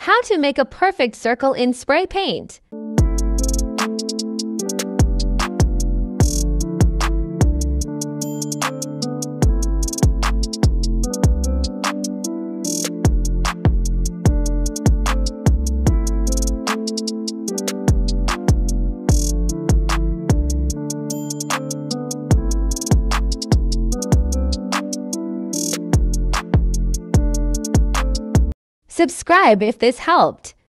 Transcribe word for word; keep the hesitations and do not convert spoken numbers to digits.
How to make a perfect circle in spray paint. Subscribe if this helped.